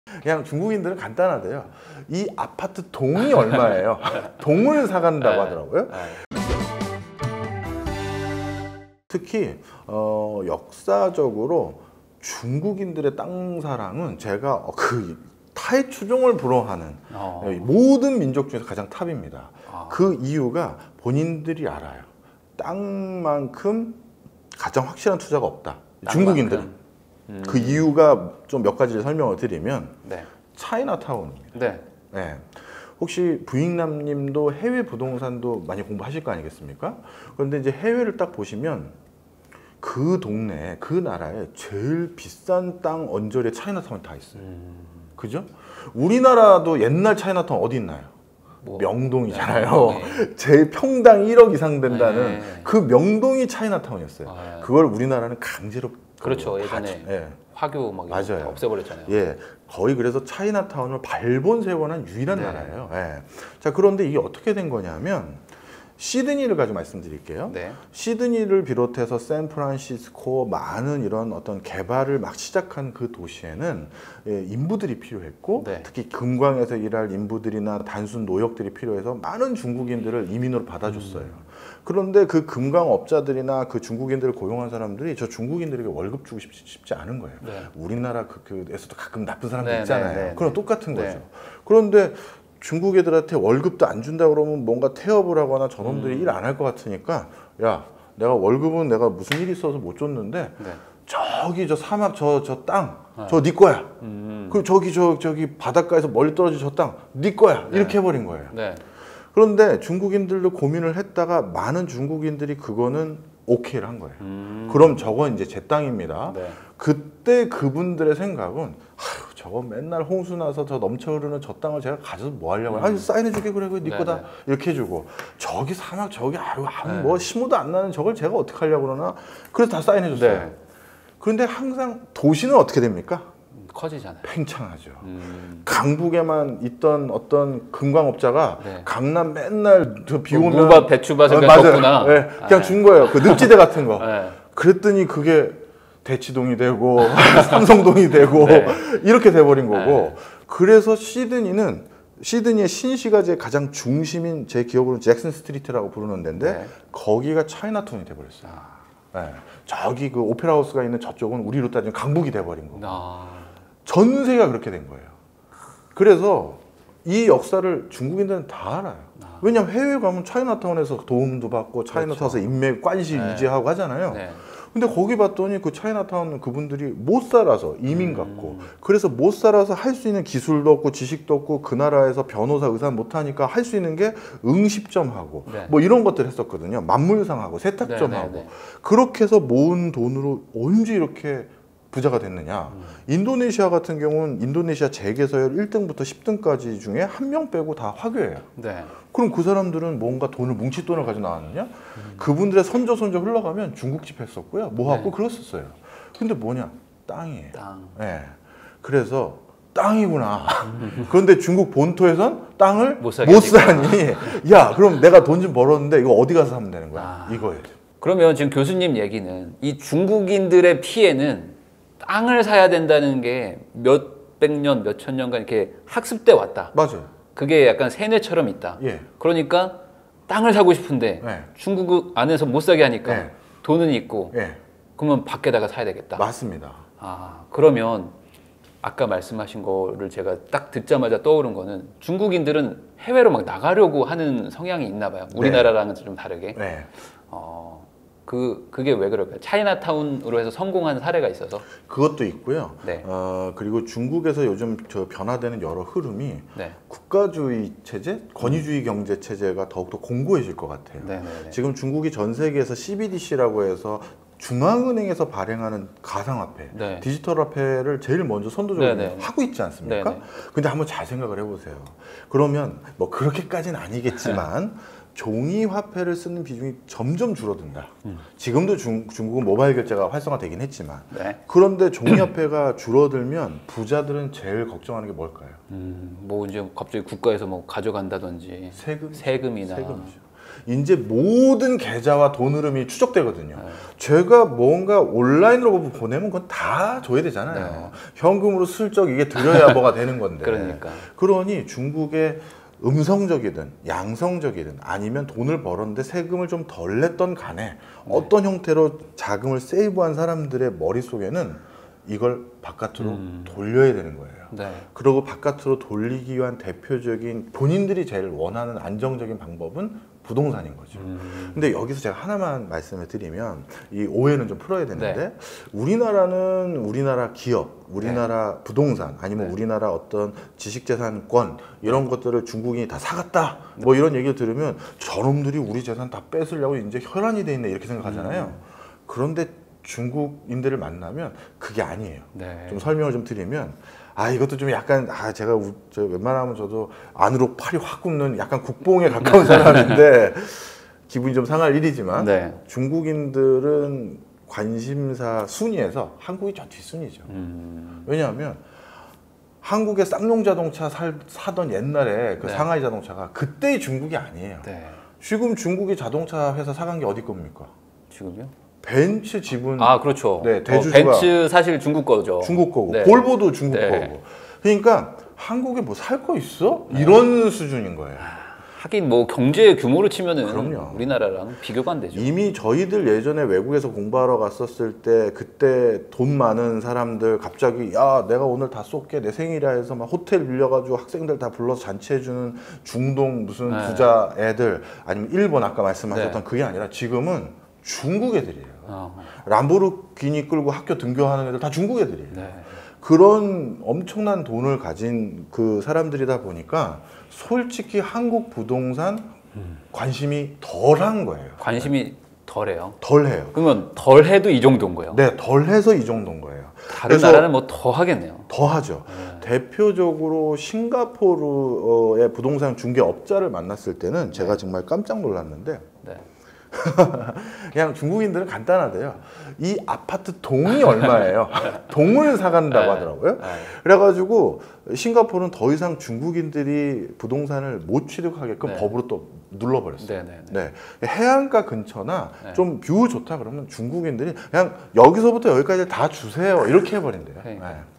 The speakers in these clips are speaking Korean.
그냥 중국인들은 간단하대요. 이 아파트 동이 얼마예요? 동을 사간다고 하더라고요. 특히 역사적으로 중국인들의 땅 사랑은 제가 그 타의 추종을 불허하는 모든 민족 중에서 가장 탑입니다. 그 이유가 본인들이 알아요. 땅만큼 가장 확실한 투자가 없다. 중국인들은. 그 이유가 좀 몇 가지를 설명을 드리면 네. 차이나타운입니다. 네. 네. 혹시 부익남님도 해외 부동산도 많이 공부하실 거 아니겠습니까? 그런데 이제 해외를 딱 보시면 그 동네, 그 나라에 제일 비싼 땅 언저리에 차이나타운이 다 있어요. 그죠? 우리나라도 옛날 차이나타운 어디 있나요? 뭐, 명동이잖아요. 네. 제일 평당 1억 이상 된다는 네. 그 명동이 차이나타운이었어요. 네. 그걸 우리나라는 강제로 그렇죠. 예전에 예. 화교 막 맞아요. 없애버렸잖아요. 예, 거의 그래서 차이나타운을 발본색원한 유일한 네. 나라예요. 예. 자, 그런데 이게 어떻게 된 거냐면 시드니를 가지고 말씀드릴게요. 네. 시드니를 비롯해서 샌프란시스코 많은 이런 어떤 개발을 막 시작한 그 도시에는 예, 인부들이 필요했고 네. 특히 금광에서 일할 인부들이나 단순 노역들이 필요해서 많은 중국인들을 이민으로 받아줬어요. 그런데 그 금광업자들이나 그 중국인들을 고용한 사람들이 저 중국인들에게 월급 주고 싶지 않은 거예요. 네. 우리나라 그에서도 가끔 나쁜 사람들 네, 있잖아요. 네, 네, 그럼 똑같은 거죠. 네. 그런데 중국 애들한테 월급도 안 준다 그러면 뭔가 태업을 하거나 저놈들이 일 안 할 것 같으니까 야, 내가 월급은 내가 무슨 일이 있어서 못 줬는데 네. 저기 저 사막 저 땅 저 네 거야. 그리고 저기 바닷가에서 멀리 떨어진 저 땅 네 거야. 네. 이렇게 해버린 거예요. 네. 그런데 중국인들도 고민을 했다가 많은 중국인들이 그거는 오케이를 한 거예요. 그럼 저건 이제 제 땅입니다. 네. 그때 그분들의 생각은 아휴, 저거 맨날 홍수 나서 저 넘쳐 흐르는 저 땅을 제가 가져서 뭐 하려고 아, 사인해줄게 그래 네 거다 네. 이렇게 해주고 저기 사막 저기 아유 네. 뭐 심호도 안 나는 저걸 제가 어떻게 하려고 그러나 그래서 다 사인해줬어요. 네. 그런데 항상 도시는 어떻게 됩니까? 커지잖아요. 팽창하죠. 강북에만 있던 어떤 금광업자가 네. 강남 맨날 비 오면 무밭 배추밭을 줬구나. 네. 그냥 준 거예요. 그 늪지대 같은 거. 네. 그랬더니 그게 대치동이 되고 삼성동이 되고 네. 이렇게 돼버린 거고. 네. 그래서 시드니의 신시가지의 가장 중심인 제 기억으로는 잭슨 스트리트라고 부르는 데인데 네. 거기가 차이나타운이 돼버렸어요. 네. 저기 그 오페라 하우스가 있는 저쪽은 우리로 따지면 강북이 돼버린 거고. 전 세계가 그렇게 된 거예요. 그래서 이 역사를 중국인들은 다 알아요. 왜냐하면 해외 가면 차이나타운에서 도움도 받고 차이나타운에서 그렇죠. 인맥 관시 네. 유지하고 하잖아요. 네. 근데 거기 봤더니 그 차이나타운 그분들이 못 살아서 이민 갔고 그래서 못 살아서 할 수 있는 기술도 없고 지식도 없고 그 나라에서 변호사 의사 못하니까 할 수 있는 게 응십점하고 네. 뭐 이런 것들 했었거든요. 만물상하고 세탁점하고 네, 네, 네. 그렇게 해서 모은 돈으로 언제 이렇게 부자가 됐느냐. 인도네시아 같은 경우는 인도네시아 재계서열 1등부터 10등까지 중에 한 명 빼고 다 화교예요. 네. 그럼 그 사람들은 뭔가 돈을 뭉칫돈을 가지고 나왔느냐? 그분들의 선조 흘러가면 중국집 했었고요. 뭐하고 네. 그랬었어요. 근데 뭐냐? 땅이에요. 땅. 네. 그래서 땅이구나. 그런데 중국 본토에선 땅을 못 사니. 야, 그럼 내가 돈 좀 벌었는데 이거 어디 가서 사면 되는 거야? 이거예요. 그러면 지금 교수님 얘기는 이 중국인들의 피해는 땅을 사야 된다는 게 몇백 년, 몇천 년간 이렇게 학습돼 왔다. 맞아요. 그게 약간 세뇌처럼 있다. 예. 그러니까 땅을 사고 싶은데 네. 중국 안에서 못 사게 하니까 네. 돈은 있고 네. 그러면 밖에다가 사야 되겠다. 맞습니다. 그러면 아까 말씀하신 거를 제가 딱 듣자마자 떠오른 거는 중국인들은 해외로 막 나가려고 하는 성향이 있나 봐요. 우리나라랑은 좀 다르게. 네. 그게 왜 그럴까요? 차이나타운으로 해서 성공한 사례가 있어서? 그것도 있고요. 네. 그리고 중국에서 요즘 변화되는 여러 흐름이 네. 국가주의 체제, 권위주의 경제 체제가 더욱더 공고해질 것 같아요. 네네네. 지금 중국이 전 세계에서 CBDC라고 해서 중앙은행에서 발행하는 가상화폐, 네. 디지털 화폐를 제일 먼저 선도적으로 네네. 하고 있지 않습니까? 네네. 근데 한번 잘 생각을 해보세요. 그러면 뭐 그렇게까지는 아니겠지만 종이 화폐를 쓰는 비중이 점점 줄어든다. 지금도 중국은 모바일 결제가 활성화되긴 했지만 네. 그런데 종이 화폐가 줄어들면 부자들은 제일 걱정하는 게 뭘까요? 뭐 이제 갑자기 국가에서 뭐 가져간다든지 세금이나 세금이죠. 이제 모든 계좌와 돈 흐름이 추적되거든요. 제가 뭔가 온라인으로 보내면 그건 다 줘야 되잖아요. 현금으로 슬쩍 이게 드려야 뭐가 되는 건데. 그러니 중국의 음성적이든 양성적이든 아니면 돈을 벌었는데 세금을 좀 덜 냈던 간에 어떤 형태로 자금을 세이브한 사람들의 머릿속에는 이걸 바깥으로 돌려야 되는 거예요. 그리고 바깥으로 돌리기 위한 대표적인 본인들이 제일 원하는 안정적인 방법은 부동산인 거죠. 근데 여기서 제가 하나만 말씀을 드리면 이 오해는 좀 풀어야 되는데 우리나라는 우리나라 기업, 우리나라 부동산 아니면 우리나라 어떤 지식재산권 이런 것들을 중국인이 다 사갔다 뭐 이런 얘기를 들으면 저놈들이 우리 재산 다 뺏으려고 이제 혈안이 돼 있네 이렇게 생각하잖아요. 그런데 중국인들을 만나면 그게 아니에요. 좀 설명을 좀 드리면 이것도 좀 약간 제가 웬만하면 저도 안으로 팔이 확 굽는 약간 국뽕에 가까운 사람인데 기분이 좀 상할 일이지만 중국인들은 관심사 순위에서 한국이 저 뒷순위죠. 왜냐하면 한국의 쌍용 자동차 사던 옛날에 그 상하이 자동차가 그때의 중국이 아니에요. 지금 중국이 자동차 회사 사간 게 어디 겁니까? 지금요? 벤츠 지분. 그렇죠. 대주주가 벤츠 사실 중국 거죠. 중국 거고 볼보도 중국 거고. 그러니까 한국에 뭐 살 거 있어? 이런 수준인 거예요. 하긴 뭐 경제 규모로 치면은 그럼요. 우리나라랑 비교가 안 되죠. 이미 저희들 예전에 외국에서 공부하러 갔었을 때 그때 돈 많은 사람들 갑자기 야 내가 오늘 다 쏠게 내 생일이라 해서 막 호텔 빌려가지고 학생들 다 불러서 잔치해주는 중동 무슨 부자 애들 아니면 일본 아까 말씀하셨던 그게 아니라 지금은 중국 애들이에요. 람보르기니 끌고 학교 등교하는 애들 다 중국 애들이에요. 그런 엄청난 돈을 가진 그 사람들이다 보니까 솔직히 한국 부동산 관심이 덜한 거예요. 관심이 덜해요? 덜해요. 그러면 덜해도 이 정도인 거예요? 네, 덜해서 이 정도인 거예요. 다른 나라는 뭐 더 하겠네요. 더 하죠. 대표적으로 싱가포르의 부동산 중개업자를 만났을 때는 제가 정말 깜짝 놀랐는데 그냥 중국인들은 간단하대요. 이 아파트 동이 얼마예요? 동을 사간다고 하더라고요. 그래가지고 싱가포르는 더 이상 중국인들이 부동산을 못 취득하게끔 법으로 또 눌러버렸어요. 해안가 근처나 좀 뷰 좋다 그러면 중국인들이 그냥 여기서부터 여기까지 다 주세요 이렇게 해버린대요.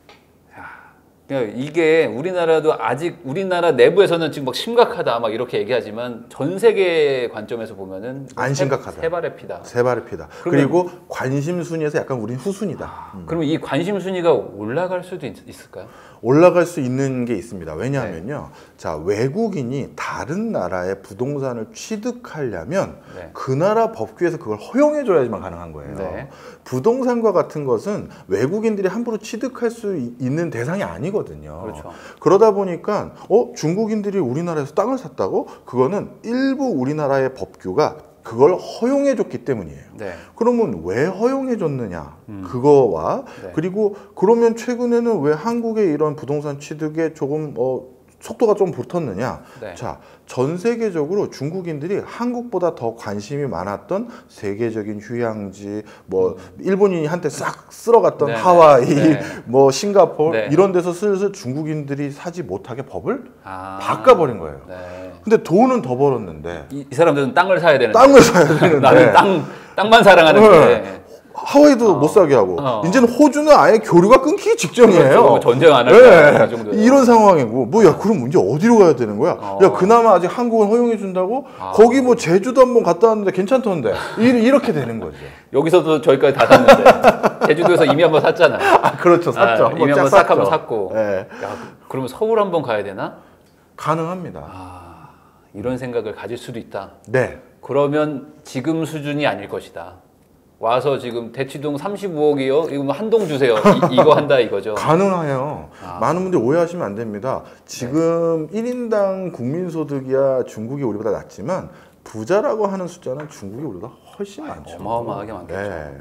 이게 우리나라도 아직 우리나라 내부에서는 지금 막 심각하다 막 이렇게 얘기하지만 전 세계 관점에서 보면은 안 심각하다. 세 발의 피다. 세 발의 피다. 그리고 관심 순위에서 약간 우린 후순위다. 그러면 이 관심 순위가 올라갈 수도 있을까요? 올라갈 수 있는 게 있습니다. 왜냐하면요. 자, 외국인이 다른 나라의 부동산을 취득하려면 그 나라 법규에서 그걸 허용해 줘야지만 가능한 거예요. 부동산과 같은 것은 외국인들이 함부로 취득할 수 있는 대상이 아니거든요. 그러다 보니까 중국인들이 우리나라에서 땅을 샀다고? 그거는 일부 우리나라의 법규가 그걸 허용해 줬기 때문이에요. 그러면 왜 허용해 줬느냐 그거와 그리고 그러면 최근에는 왜 한국의 이런 부동산 취득에 조금 속도가 좀 붙었느냐. 자, 전 세계적으로 중국인들이 한국보다 더 관심이 많았던 세계적인 휴양지, 뭐 일본인이 한때 싹 쓸어갔던 하와이, 뭐 싱가포르 이런 데서 슬슬 중국인들이 사지 못하게 법을 바꿔버린 거예요. 근데 돈은 더 벌었는데 이 사람들은 땅을 사야 되는데 땅을 사야 되는데 나는 땅만 사랑하는데 하와이도 못 사게 하고 이제는 호주는 아예 교류가 끊기기 직전이에요. 전쟁 안 할 거야. 그 이런 상황이고 뭐야 그럼 이제 어디로 가야 되는 거야? 야 그나마 아직 한국은 허용해 준다고? 거기 뭐 제주도 한번 갔다 왔는데 괜찮던데 이렇게 되는 거죠. 여기서도 저기까지 다 샀는데 제주도에서 이미 한번 샀잖아요. 그렇죠, 샀죠. 이미 한번 싹 한번 샀고. 야, 그러면 서울 한번 가야 되나? 가능합니다. 이런 생각을 가질 수도 있다. 그러면 지금 수준이 아닐 것이다. 와서 지금 대치동 35억이요? 이거 한 동 주세요. 이거 한다 이거죠. 가능해요. 많은 분들이 오해하시면 안 됩니다. 지금 1인당 국민소득이야 중국이 우리보다 낮지만 부자라고 하는 숫자는 중국이 우리보다 훨씬 많죠. 어마어마하게 많겠죠.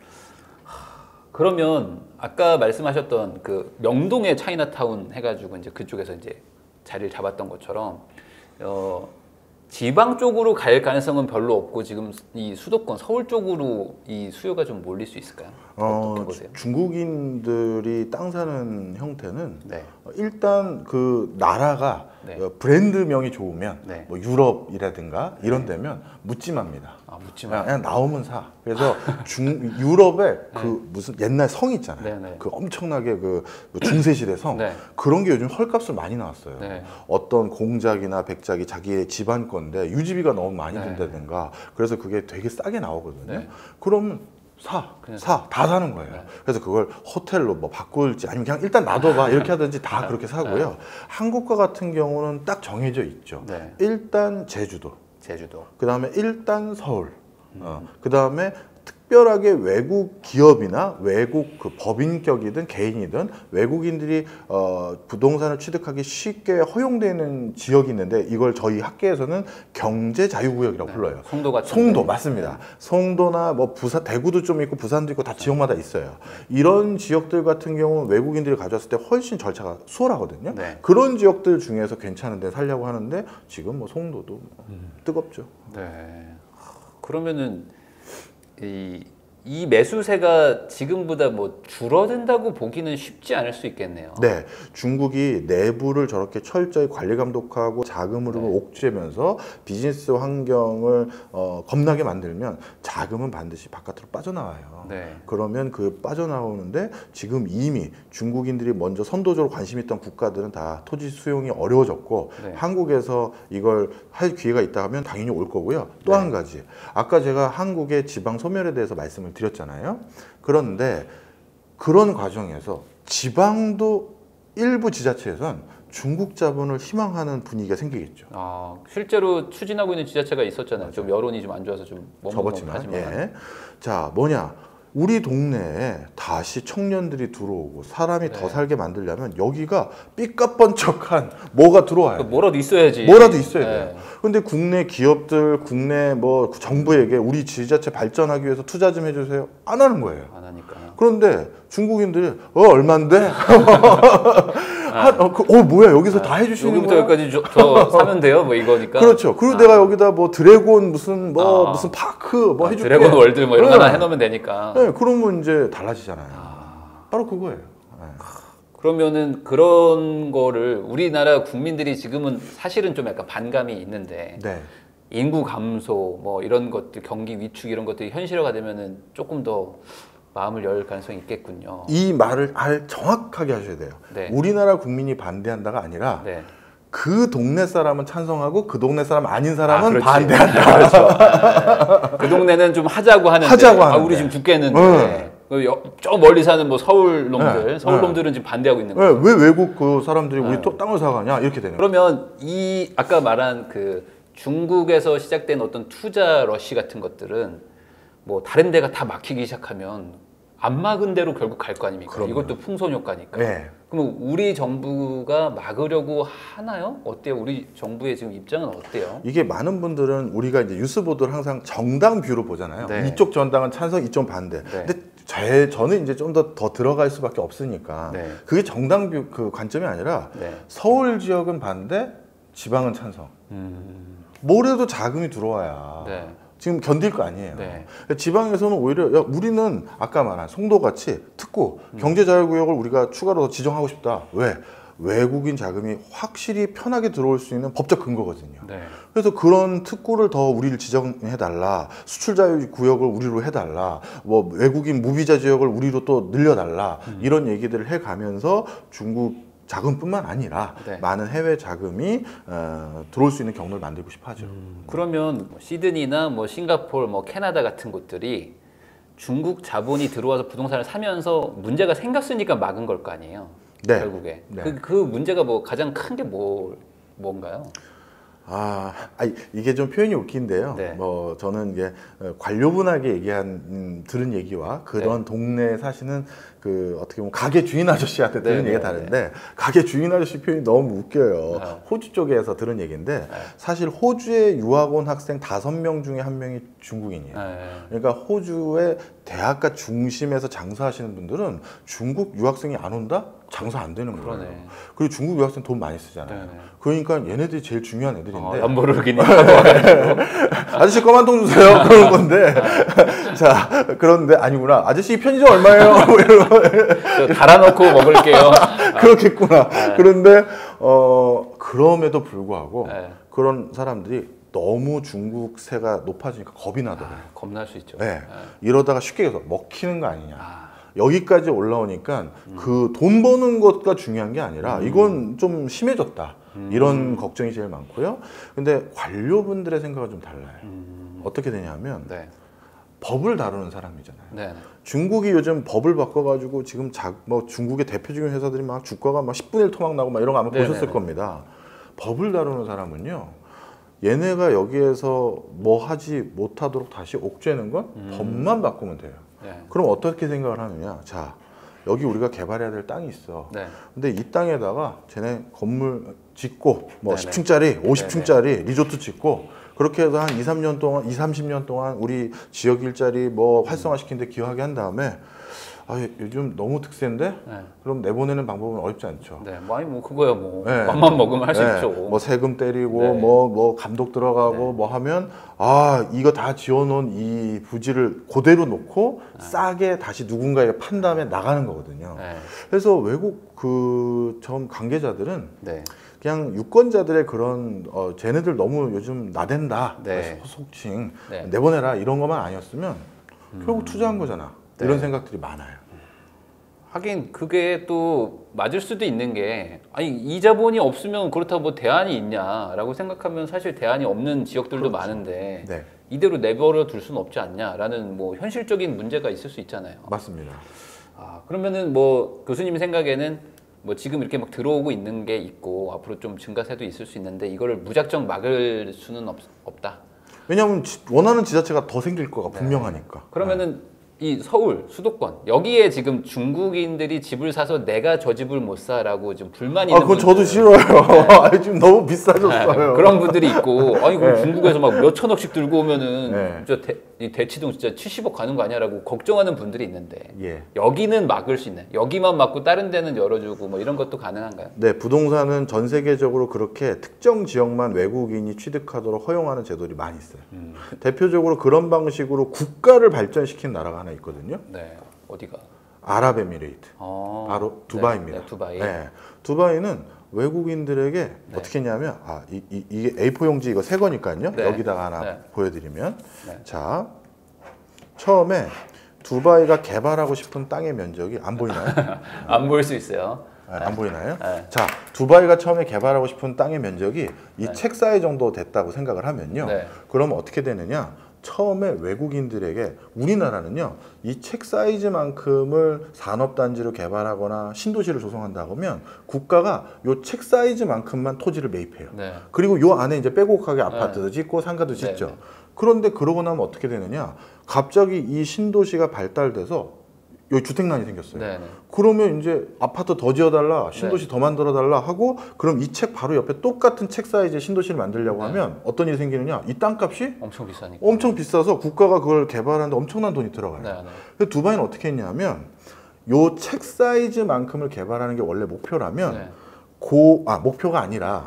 그러면 아까 말씀하셨던 그 명동의 차이나타운 해가지고 이제 그쪽에서 이제 자리를 잡았던 것처럼 지방 쪽으로 갈 가능성은 별로 없고 지금 이 수도권 서울 쪽으로 이 수요가 좀 몰릴 수 있을까요? 어떻게 보세요? 중국인들이 땅 사는 형태는 일단 그 나라가 네. 브랜드명이 좋으면 네. 뭐 유럽이라든가 이런 데면 묻지마입니다. 묻지마. 그냥 나오면 사. 그래서 유럽에 그 무슨 옛날 성 있잖아요. 네, 네. 그 엄청나게 그 중세 시대 성 네. 그런 게 요즘 헐값을 많이 나왔어요. 네. 어떤 공작이나 백작이 자기의 집안 건데 유지비가 너무 많이 든다든가 그래서 그게 되게 싸게 나오거든요. 네. 그러면 다 사는 거예요. 네. 그래서 그걸 호텔로 뭐 바꿀지 아니면 그냥 일단 놔둬봐 이렇게 하든지 다 그렇게 사고요. 네. 한국과 같은 경우는 딱 정해져 있죠. 네. 일단 제주도. 그 다음에 일단 서울. 그 다음에 특별하게 외국 기업이나 외국 그 법인격이든 개인이든 외국인들이 부동산을 취득하기 쉽게 허용되는 지역이 있는데 이걸 저희 학계에서는 경제자유구역이라고 불러요. 송도 맞습니다. 송도나 뭐 부산, 대구도 좀 있고 부산도 있고 다 지역마다 있어요. 이런 지역들 같은 경우는 외국인들이 가져왔을 때 훨씬 절차가 수월하거든요. 네. 그런 지역들 중에서 괜찮은 데 살려고 하는데 지금 뭐 송도도 뜨겁죠. 네. 그러면은 이 매수세가 지금보다 뭐 줄어든다고 보기는 쉽지 않을 수 있겠네요. 네, 중국이 내부를 저렇게 철저히 관리 감독하고 자금으로 옥죄면서 비즈니스 환경을 겁나게 만들면 자금은 반드시 바깥으로 빠져나와요. 네. 그러면 그 빠져나오는데 지금 이미 중국인들이 먼저 선도적으로 관심 있던 국가들은 다 토지 수용이 어려워졌고 네. 한국에서 이걸 할 기회가 있다 하면 당연히 올 거고요. 또 한 가지, 아까 제가 한국의 지방 소멸에 대해서 말씀을 드렸잖아요. 그런데 그런 과정에서 지방도 일부 지자체에선 중국 자본을 희망하는 분위기가 생기겠죠. 실제로 추진하고 있는 지자체가 있었잖아요. 맞아요. 좀 여론이 좀 안 좋아서 좀 접었지만. 예. 자, 뭐냐? 우리 동네에 다시 청년들이 들어오고 사람이 더 살게 만들려면 여기가 삐까뻔쩍한 뭐가 들어와요. 뭐라도 있어야지. 뭐라도 있어야 돼요. 근데 국내 기업들, 국내 뭐 정부에게 우리 지자체 발전하기 위해서 투자 좀 해주세요. 안 하는 거예요. 안 하니까. 그런데 중국인들이 얼만데? 뭐야 여기서 다 해주시는 거야? 여기부터 여기까지 저 사면 돼요? 뭐 이거니까. 그렇죠. 그리고 내가 여기다 뭐 드래곤 무슨 파크 뭐 해줄게. 드래곤 월드 뭐 이런 거 하나 해놓으면 되니까. 네, 그러면 이제 달라지잖아요. 바로 그거예요. 네. 그러면은 그런 거를 우리나라 국민들이 지금은 사실은 좀 약간 반감이 있는데 네. 인구 감소 뭐 이런 것들 경기 위축 이런 것들이 현실화가 되면은 조금 더 마음을 열 가능성이 있겠군요. 이 말을 정확하게 하셔야 돼요. 네. 우리나라 국민이 반대한다가 아니라 네. 그 동네 사람은 찬성하고 그 동네 사람 아닌 사람은 반대한다. 그렇죠. 그 동네는 좀 하자고 하는데 우리 지금 죽겠는데 저 멀리 사는 뭐 서울 놈들, 서울 놈들은 지금 반대하고 있는 거죠. 왜 외국 그 사람들이 우리 땅을 사가냐 이렇게 되는 거예요. 그러면 이 아까 말한 그 중국에서 시작된 어떤 투자 러시 같은 것들은 뭐 다른 데가 다 막히기 시작하면 안 막은 대로 결국 갈 거 아닙니까? 그럼요. 이것도 풍선 효과니까. 네. 그럼 우리 정부가 막으려고 하나요? 어때요? 우리 정부의 지금 입장은 어때요? 이게 많은 분들은 우리가 이제 뉴스 보도를 항상 정당 뷰로 보잖아요. 네. 이쪽 정당은 찬성, 이쪽 반대. 네. 근데 저는 이제 좀 더 들어갈 수밖에 없으니까 네. 그게 정당 뷰 그 관점이 아니라 네. 서울 지역은 반대, 지방은 찬성. 뭐래도 자금이 들어와야. 네. 지금 견딜 거 아니에요. 네. 지방에서는 오히려 우리는 아까 말한 송도같이 특구 경제자유구역을 우리가 추가로 더 지정하고 싶다. 왜? 외국인 자금이 확실히 편하게 들어올 수 있는 법적 근거거든요. 네. 그래서 그런 특구를 더 우리를 지정해달라. 수출자유구역을 우리로 해달라. 뭐 외국인 무비자 지역을 우리로 또 늘려달라. 이런 얘기들을 해가면서 중국 자금뿐만 아니라 네. 많은 해외 자금이 들어올 수 있는 경로를 만들고 싶어 하죠. 그러면 시드니나 뭐 싱가포르, 뭐 캐나다 같은 곳들이 중국 자본이 들어와서 부동산을 사면서 문제가 생겼으니까 막은 걸 거 아니에요? 네. 결국에. 네. 그 문제가 뭐 가장 큰 게 뭔가요? 이게 좀 표현이 웃긴데요. 네. 뭐 저는 이게 관료분에게 들은 얘기와 그런 네. 동네에 사시는 그 어떻게 보면 가게 주인 아저씨한테 들은 얘기가 다른데 가게 주인 아저씨 표현이 너무 웃겨요. 호주 쪽에서 들은 얘기인데 사실 호주에 유학 온 학생 5명 중에 1명이 중국인이에요. 그러니까 호주의 대학가 중심에서 장사하시는 분들은 중국 유학생이 안 온다? 장사 안 되는 거예요. 그리고 중국 유학생 돈 많이 쓰잖아요. 네네. 그러니까 얘네들이 제일 중요한 애들인데. 람보르기니. 아저씨 껌 한 통 주세요. 그런 건데. 자, 그런데 아니구나. 아저씨 편의점 얼마예요? 이러면 저 달아놓고 먹을게요. 그렇겠구나. 그런데 그럼에도 불구하고 그런 사람들이 너무 중국세가 높아지니까 겁이 나더라고요. 겁날 수 있죠. 네. 이러다가 쉽게 해서 먹히는 거 아니냐. 여기까지 올라오니까 그 돈 버는 것가 중요한 게 아니라 이건 좀 심해졌다. 이런 걱정이 제일 많고요. 근데 관료분들의 생각은 좀 달라요. 어떻게 되냐면 법을 다루는 사람이잖아요. 네. 중국이 요즘 법을 바꿔가지고 지금 뭐 중국의 대표적인 회사들이 막 주가가 막 10분의 1 토막 나고 막 이런 거 아마 보셨을 겁니다. 법을 다루는 사람은요. 얘네가 여기에서 뭐 하지 못하도록 다시 옥죄는 건 법만 바꾸면 돼요. 그럼 어떻게 생각을 하느냐. 자, 여기 우리가 개발해야 될 땅이 있어. 근데 이 땅에다가 쟤네 건물 짓고 뭐 10층짜리, 50층짜리 리조트 짓고 그렇게 해서 한 2-3년 동안, 20-30년 동안 우리 지역 일자리 뭐 활성화시키는 데 기여하게 한 다음에 요즘 너무 특세인데? 그럼 내보내는 방법은 어렵지 않죠. 뭐 그거야 뭐 맘만 먹으면 할 수 있죠. 뭐 세금 때리고 뭐 감독 들어가고 뭐 하면 이거 다 지어놓은 이 부지를 그대로 놓고 싸게 다시 누군가에게 판 다음에 나가는 거거든요. 그래서 외국 그 전 관계자들은 그냥 유권자들의 그런 쟤네들 너무 요즘 나댄다, 속칭 내보내라 이런 것만 아니었으면 결국 투자한 거잖아. 이런 생각들이 많아요. 하긴 그게 또 맞을 수도 있는 게 이 자본이 없으면 그렇다고 뭐 대안이 있냐라고 생각하면 사실 대안이 없는 지역들도 많은데 이대로 내버려 둘 수는 없지 않냐라는 뭐 현실적인 문제가 있을 수 있잖아요. 맞습니다. 그러면은 뭐 교수님 생각에는 뭐 지금 이렇게 막 들어오고 있는 게 있고 앞으로 좀 증가세도 있을 수 있는데 이거를 무작정 막을 수는 없다. 왜냐하면 원하는 지자체가 더 생길 거가 분명하니까. 그러면은 이 서울 수도권 여기에 지금 중국인들이 집을 사서 내가 저 집을 못 사라고 좀 불만이 있는 그건 저도 싫어요. 지금 너무 비싸졌어요. 그런 분들이 있고 그럼 중국에서 막 몇 천억씩 들고 오면은 이 대치동 진짜 70억 가는 거 아니야라고 걱정하는 분들이 있는데 여기는 막을 수 있네. 여기만 막고 다른 데는 열어주고 뭐 이런 것도 가능한가요? 네, 부동산은 전 세계적으로 그렇게 특정 지역만 외국인이 취득하도록 허용하는 제도들이 많이 있어요. 대표적으로 그런 방식으로 국가를 발전시킨 나라가 하나 있거든요. 어디가? 아랍에미레이트. 바로 두바이입니다. 두바이는 외국인들에게 어떻게 했냐면 이게 A4 용지 이거 새 거니까요. 여기다가 하나 보여드리면 자, 처음에 두바이가 개발하고 싶은 땅의 면적이 안 보이나요? 안 보일 수 있어요. 안 보이나요? 자, 두바이가 처음에 개발하고 싶은 땅의 면적이 이 책 사이 정도 됐다고 생각을 하면요. 그럼 어떻게 되느냐? 처음에 외국인들에게 우리나라는요 이 책 사이즈만큼을 산업단지로 개발하거나 신도시를 조성한다고 하면 국가가 요 책 사이즈만큼만 토지를 매입해요. 그리고 요 안에 이제 빼곡하게 아파트도 짓고 상가도 짓죠. 그런데 그러고 나면 어떻게 되느냐, 갑자기 이 신도시가 발달돼서 여기 주택난이 생겼어요. 그러면 이제 아파트 더 지어달라, 신도시 더 만들어달라 하고, 그럼 이 책 바로 옆에 똑같은 책 사이즈의 신도시를 만들려고 하면 어떤 일이 생기느냐, 이 땅값이 엄청 비싸니까. 엄청 비싸서 국가가 그걸 개발하는데 엄청난 돈이 들어가요. 근데 두바이는 어떻게 했냐면 요 책 사이즈만큼을 개발하는 게 원래 목표라면 목표가 아니라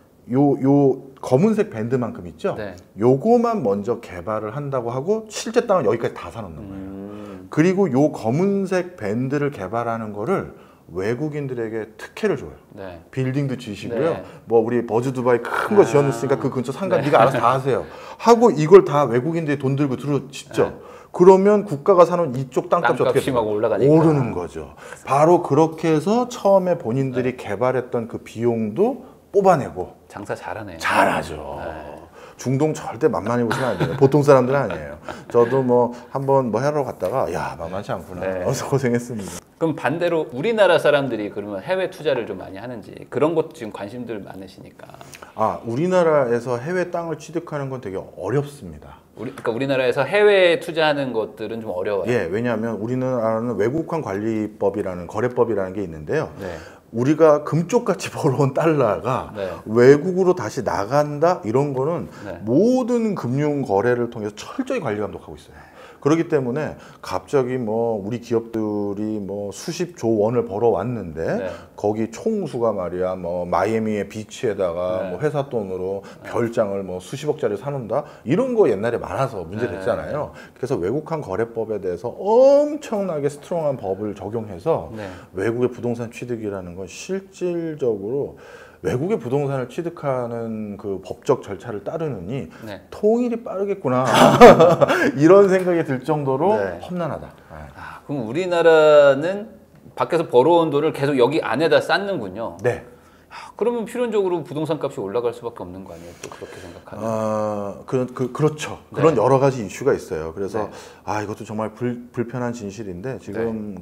요 검은색 밴드만큼 있죠? 요거만 먼저 개발을 한다고 하고 실제 땅은 여기까지 다 사놓는 거예요. 그리고 요 검은색 밴드를 개발하는 거를 외국인들에게 특혜를 줘요. 빌딩도 지으시고요. 뭐 우리 버즈 두바이 큰 거 지어놨으니까 그 근처 상가 네가 알아서 다 하세요 하고 이걸 다 외국인들이 돈 들고 들어 짓죠. 그러면 국가가 사는 이쪽 땅값이 어떻게 오르는 거죠. 바로 그렇게 해서 처음에 본인들이 개발했던 그 비용도 뽑아내고. 장사 잘하네요. 잘하죠. 중동 절대 만만히 보시면 안 돼요. 보통 사람들은 아니에요. 저도 뭐 한번 뭐 하러 갔다가 야 만만치 않구나. 어서 고생했습니다. 그럼 반대로 우리나라 사람들이 그러면 해외 투자를 좀 많이 하는지 그런 것 지금 관심들 많으시니까. 우리나라에서 해외 땅을 취득하는 건 되게 어렵습니다. 그러니까 우리나라에서 해외에 투자하는 것들은 좀 어려워요. 왜냐하면 우리나라는 외국환 관리법이라는 거래법이라는 게 있는데요. 우리가 금쪽같이 벌어온 달러가 외국으로 다시 나간다 이런 거는 모든 금융 거래를 통해서 철저히 관리 감독하고 있어요. 그렇기 때문에 갑자기 뭐 우리 기업들이 뭐 수십조 원을 벌어왔는데 네. 거기 총수가 말이야 뭐 마이애미의 비치에다가 네. 뭐 회사 돈으로 별장을 뭐 수십억짜리 사놓는다 이런 거 옛날에 많아서 문제됐잖아요. 그래서 외국환 거래법에 대해서 엄청나게 스트롱한 법을 적용해서 네. 외국의 부동산 취득이라는 건 실질적으로 외국의 부동산을 취득하는 그 법적 절차를 따르느니 네. 통일이 빠르겠구나 이런 생각이 들 정도로 네. 험난하다. 아, 그럼 우리나라는 밖에서 벌어온 돈을 계속 여기 안에다 쌓는군요. 네. 아, 그러면 필연적으로 부동산 값이 올라갈 수밖에 없는 거 아니에요? 또 그렇게 생각하면. 그렇죠. 네. 그런 여러 가지 이슈가 있어요. 그래서 네. 이것도 정말 불편한 진실인데 지금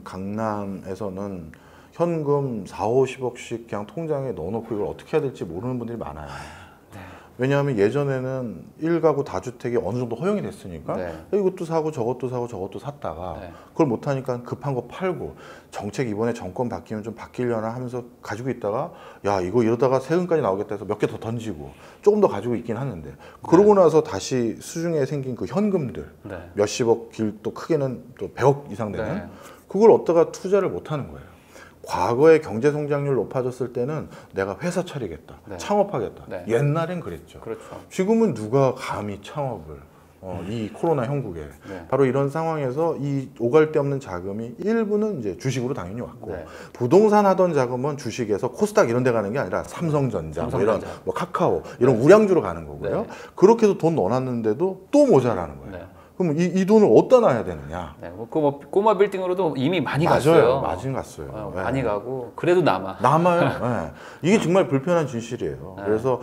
강남에서는 현금 4, 50억씩 그냥 통장에 넣어놓고 이걸 어떻게 해야 될지 모르는 분들이 많아요. 네. 왜냐하면 예전에는 1가구 다주택이 어느 정도 허용이 됐으니까 네. 이것도 사고 저것도 사고 저것도 샀다가 네. 그걸 못하니까 급한 거 팔고 정책 이번에 정권 바뀌면 좀 바뀌려나 하면서 가지고 있다가 야 이거 이러다가 세금까지 나오겠다 해서 몇 개 더 던지고 조금 더 가지고 있긴 하는데 그러고 나서 다시 수중에 생긴 그 현금들 네. 몇십억 길 또 크게는 또 100억 이상 되는 네. 그걸 얻다가 투자를 못 하는 거예요. 과거에 경제 성장률 높아졌을 때는 내가 회사 차리겠다, 네. 창업하겠다. 네. 옛날엔 그랬죠. 그렇죠. 지금은 누가 감히 창업을 이 코로나 형국에 네. 바로 이런 상황에서 이 오갈 데 없는 자금이 일부는 이제 주식으로 당연히 왔고 네. 부동산 하던 자금은 주식에서 코스닥 이런 데 가는 게 아니라 삼성전자, 뭐 이런 삼성전자. 뭐 카카오 이런 우량주로 가는 거고요. 네. 그렇게 해서 돈 넣어놨는데도 또 모자라는 거예요. 네. 그럼 이 돈을 어디다 놔야 되느냐? 네. 뭐 꼬마 빌딩으로도 이미 많이 맞아요. 갔어요. 많이 갔어요. 네. 많이 가고 그래도 남아. 남아요. 네. 이게 정말 불편한 진실이에요. 네. 그래서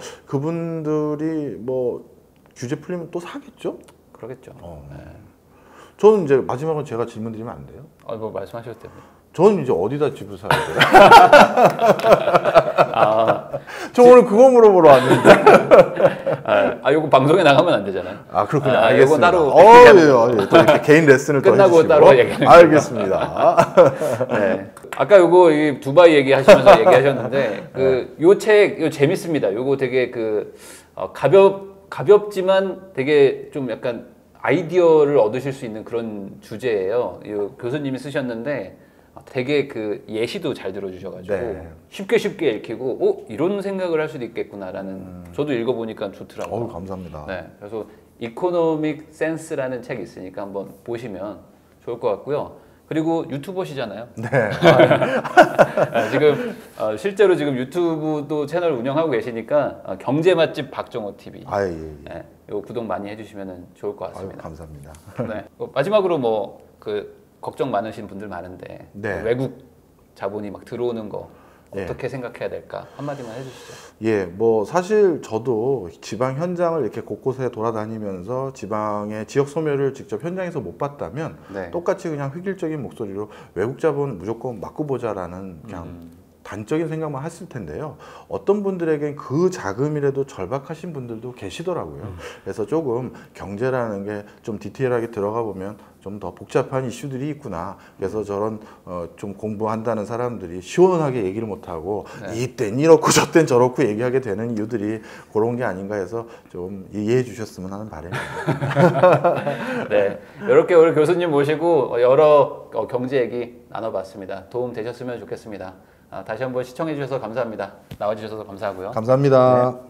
그분들이 뭐 규제 풀리면 또 사겠죠? 그러겠죠. 네. 저는 이제 마지막으로 제가 질문 드리면 안 돼요? 뭐 말씀하셨을 때. 저는 이제 어디다 집을 사야 돼요? 저 오늘 그거 물어보러 왔는데. 요거 방송에 나가면 안 되잖아요. 그렇군요. 알겠습니다. 요거 따로 또 이렇게 개인 레슨을 또 끝나고 해주시고. 따로 얘기하는 알겠습니다. 네. 아까 요거 이 두바이 얘기하시면서 얘기하셨는데 요 책 요 재밌습니다. 요거 되게 가볍지만 되게 좀 약간 아이디어를 얻으실 수 있는 그런 주제예요. 이 교수님이 쓰셨는데 되게 예시도 잘 들어주셔가지고 네. 쉽게 읽히고 이런 생각을 할 수도 있겠구나라는 저도 읽어보니까 좋더라고요. 감사합니다. 네, 그래서 이코노믹 센스라는 책이 있으니까 한번 보시면 좋을 것 같고요. 그리고 유튜버시잖아요. 네. 지금 실제로 지금 유튜브도 채널 운영하고 계시니까 경제 맛집 박정호 TV. 예. 네, 이거 구독 많이 해주시면 좋을 것 같습니다. 감사합니다. 네. 마지막으로 걱정 많으신 분들 많은데 네. 외국 자본이 막 들어오는 거 예. 어떻게 생각해야 될까 한마디만 해주시죠. 예, 뭐 사실 저도 지방 현장을 이렇게 곳곳에 돌아다니면서 지방의 지역 소멸을 직접 현장에서 못 봤다면 네. 똑같이 그냥 획일적인 목소리로 외국 자본 무조건 막고 보자라는 그냥 단적인 생각만 했을 텐데요. 어떤 분들에겐 그 자금이라도 절박하신 분들도 계시더라고요. 그래서 조금 경제라는 게 좀 디테일하게 들어가 보면 좀 더 복잡한 이슈들이 있구나. 그래서 저런 좀 공부한다는 사람들이 시원하게 얘기를 못하고 이땐 이렇고 저땐 저렇고 얘기하게 되는 이유들이 그런 게 아닌가 해서 좀 이해해 주셨으면 하는 바람입니다. 네, 이렇게 오늘 교수님 모시고 여러 경제 얘기 나눠봤습니다. 도움 되셨으면 좋겠습니다. 다시 한번 시청해 주셔서 감사합니다. 나와주셔서 감사하고요. 감사합니다. 네.